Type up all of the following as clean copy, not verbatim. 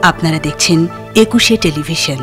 আপনারা দেখছেন ২১শে টেলিভিশন।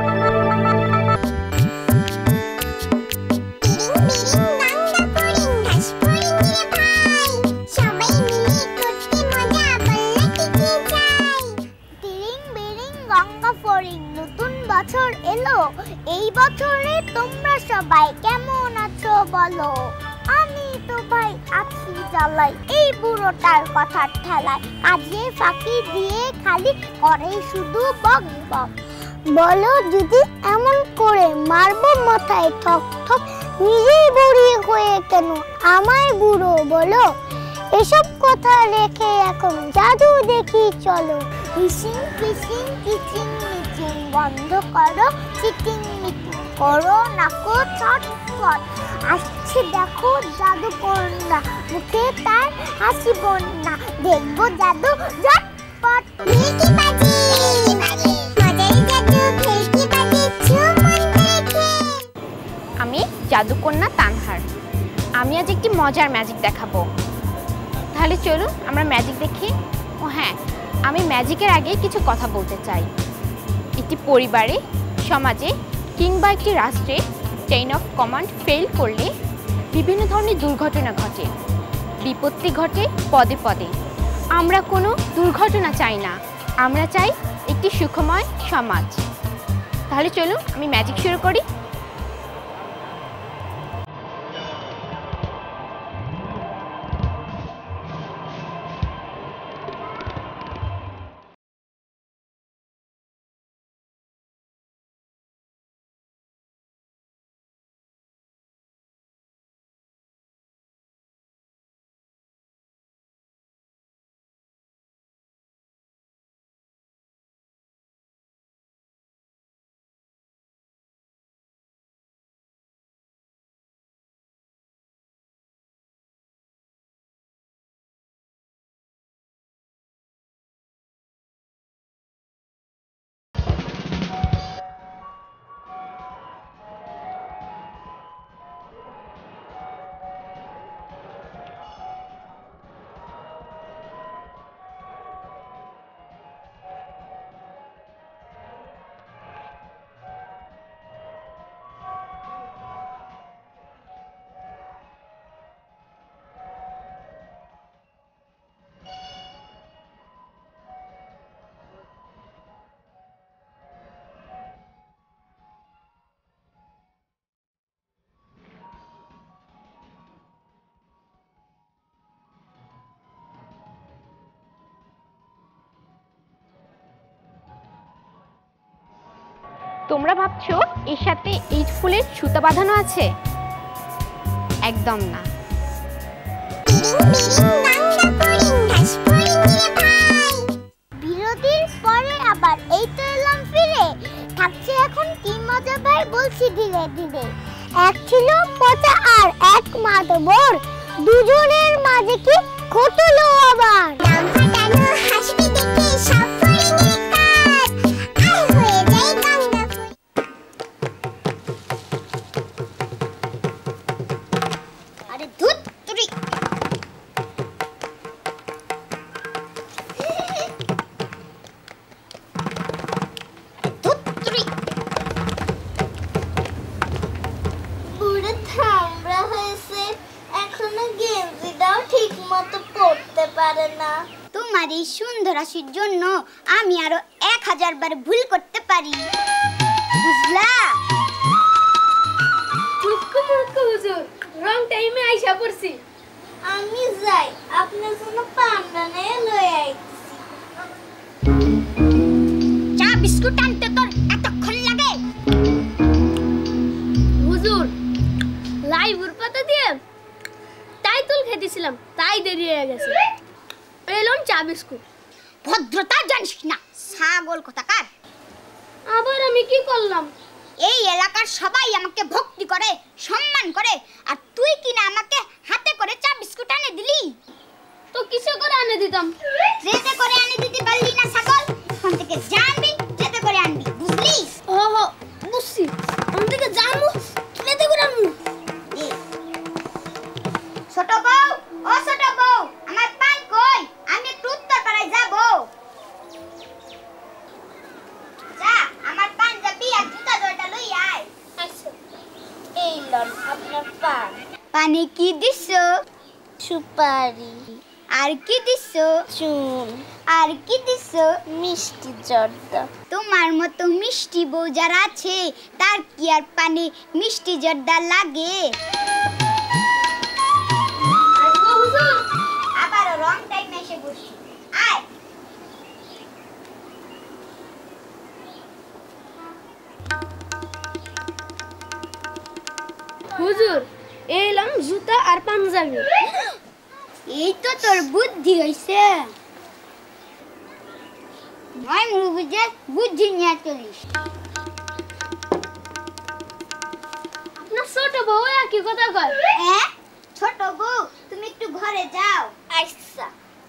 নতুন বছর এলো, এই বছরে তোমরা সবাই কেমন আছো বলো? আমি তো ভাই আছি জ্বালাই, এই বুড়োটার কথার ঠেলায় কাজে ফাঁকি দিয়ে খালি করে শুধু বক বক। বলো যদি এমন করে মারবো মাথায় ঠক ঠক, নিজেই বুড়ি হয়ে কেন আমায় বুড়ো বলো? এসব কথা রেখে এখন জাদু দেখি চলো। ফিশিং ফিশিং কিচিং মিচিং বন্ধ করো, চিটিং মিটিং করো নাকো ছটফট। আসছে দেখো জাদু কন্যা, মুখে তার হাসি বন্যা, দেখবো জাদু ঝটপট। ভেলকি বাজি মজাই জাদু, ভেলকি বাজি ছুমন দেখে। আমি জাদুকন্যা তানহার। আমি আজ একটি মজার ম্যাজিক দেখাবো। তাহলে চলুন আমরা ম্যাজিক দেখি। ও হ্যাঁ, আমি ম্যাজিকের আগে কিছু কথা বলতে চাই। একটি পরিবারে, সমাজে কিংবা একটি রাষ্ট্রে চেইন অফ কমান্ড ফেল করলে বিভিন্ন ধরনের দুর্ঘটনা ঘটে, বিপত্তি ঘটে পদে পদে। আমরা কোনো দুর্ঘটনা চাই না, আমরা চাই একটি সুখময় সমাজ। তাহলে চলুন আমি ম্যাজিক শুরু করি। তোমরা ভাবছো এর সাথে ইট ফুলের সুতা বাঁধানো আছে? একদম না। বিরতির পরে আবার এই তো এলাম ফিরে, থাকছে এখন কি মজা ভাই বলছি ধীরে ধীরে। এক ছিল পচা আর এক মাতবর, দুজনের মাঝে কি ঘটলো আবার। নাম ফাটানো হাসি দেখে সব ফড়িংয়ের কাজ, আর হয়ে যায় গঙ্গা ফুল। আরে ধুত তুই, বুড়ো থামড়া হয়েছে, এখনো গেঞ্জিটাও ঠিক মতো পরতে পারে না। তোমার এই সুন্দর হাসির জন্য আমি আরো 1000 বার ভুল করতে পারি, বুঝলা? হুজুর, রং টাইমে আইসা পড়ছি। আমি যাই, আপনার জন্য পান্ডা নিয়ে লয়ে আইছি। চা বিস্কুট আনতে তোর এতক্ষণ লাগে? হুজুর, লাইভুর পাতা দিয়ে তাই তুল খেতেছিলাম, তাই দেরি হয়ে গেছে। এলন চা বিস্কুট। ভদ্রতা জানিস না, ছাগল কোথাকার। আবার আমি কি করলাম? এই এলাকার সবাই আমাকে ভক্তি করে, সম্মান করে, আর তুই কিনা আমাকে হাতে করে চা বিস্কুট আনে দিলি। তো কিসে করে আনে দিতাম? যেতে করে আনে দিতে পারলি না ছাগল, ওখান থেকে জানবি যেতে করে আনবি, বুঝলি? ওহো, বুঝছি। ওখান থেকে জানবো, যেতে করে আনবো। ছোট বউ, ও ছোট বউ, আমার পান কই? আমি একটু উত্তর পাড়ায় যাব। কানে কি দিছো? সুপারি। আর কি দিছো? চুন। আর কি দিছো? মিষ্টি জর্দা। তোমার মতো মিষ্টি বউ যারা আছে তার কি আর পানে মিষ্টি জর্দা লাগে? আবার রং টাইম এসে বসি। আয় হুজুর, এলাম জুতা আর পাঞ্জাবি। এই তো তোর বুদ্ধি হইছে। নয় মুভিজে বুদ্ধি নিয়ে চলিস। আপনার ছোট বউ একই কথা কয়। হ্যাঁ ছোট বউ, তুমি একটু ঘরে যাও। আচ্ছা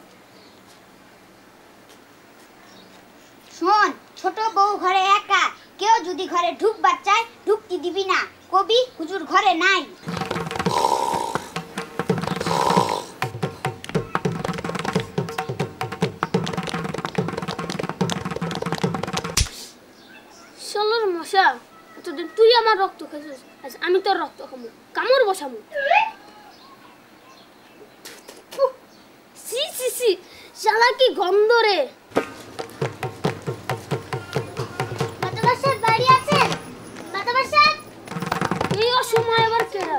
শোন, ছোট বউ ঘরে একা, কেউ যদি ঘরে ঢুকবার চায় ঢুকতে দিবি না, কবি হুজুর ঘরে নাই। শালার মশা, এতদিন তুই আমার রক্ত খেয়েছিস, আজ আমি তোর রক্ত খামু, কামড় বসামু। সি সি সি, শালা কি গন্ধ রে। মাতাবাসার বাড়ি আছেন? মাতাবাসা এই অসময় আবার কেডা?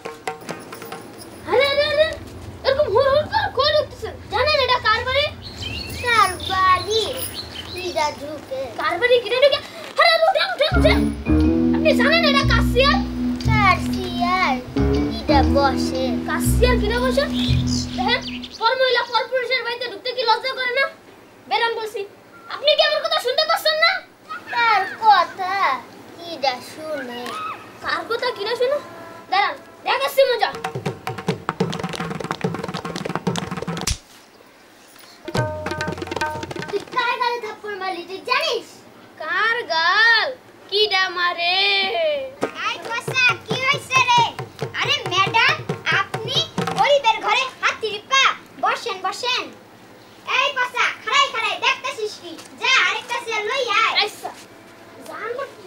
আরে আরে আরে, এরকম হুড় হুড় করে কই ঢুকতেছেন? জানেন এটা কার বাড়ি? কার বাড়ি? কিরা ঢুকে? কার বাড়ি কিনে ঢুকে? আরে উঠে উঠে উঠে, আপনি জানেন এটা কাশিয়ার? কাশিয়ার কিরা বসে? কাশিয়ার কিনে বসে? দেখেন, পর মহিলা পর পুরুষের বাড়িতে ঢুকতে কি লজ্জা করে না? বেরাম বলছি, আপনি কি আমার কথা শুনতে পাচ্ছেন না? তার কথা কিরা শুনে? কার কথা কিনা শুনো? দাঁড়ান, দেখাচ্ছি মজা। তুই কার গালে থাপ্পড় মারলি তুই জানিস? কার গাল কিডা মারে? এই বসা, কি হইছে রে? আরে ম্যাডাম, আপনি গরিবের ঘরে হাতির পা, বসেন বসেন। এই বসা, খাড়াই খাড়াই দেখতাছিস কি? যা আরেকটা চেয়ার লই আয়। আচ্ছা, জান বলতে।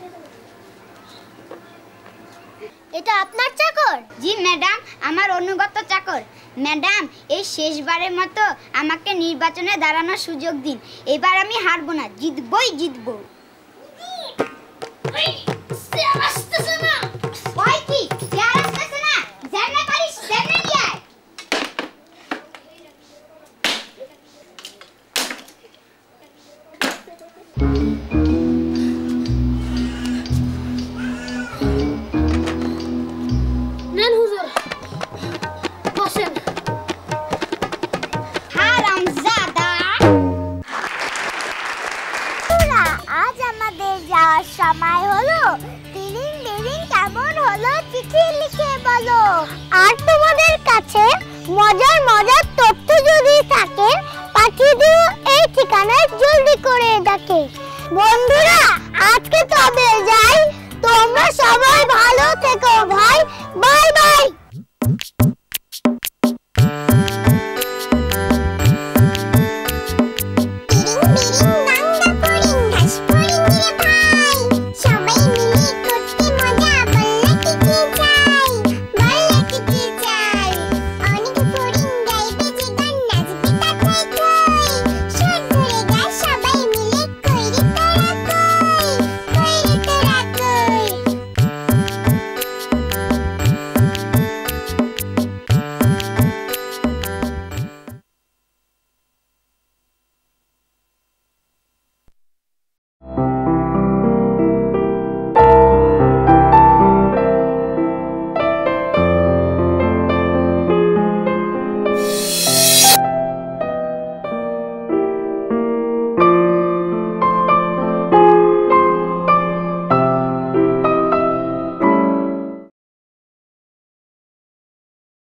এটা আপনার চাকর? জি ম্যাডাম, আমার অনুগত চাকর। ম্যাডাম, এই শেষবারের মতো আমাকে নির্বাচনে দাঁড়ানোর সুযোগ দিন। এবার আমি হারবো না, জিতবই জিতবো। এই চেয়ার আসতেছে না। ভয় কি? চেয়ার আসতেছে না? যেমনে পারিস তেমনে নিয়ে আয়। নেন হুজুর, বসেন। হারামজাদা! আজ আমাদের যাওয়ার সময় হলো। তিরিং বিরিং কেমন হলো চিঠি লিখে বলো। আর তোমাদের কাছে মজার মজার তথ্য যদি থাকে পাঠিয়ে দিও এই ঠিকানায় জলদি করে ডাকে। বন্ধুরা, আজকে তবে যাই। তোমরা সবাই ভালো থেকো ভাই। Bye by.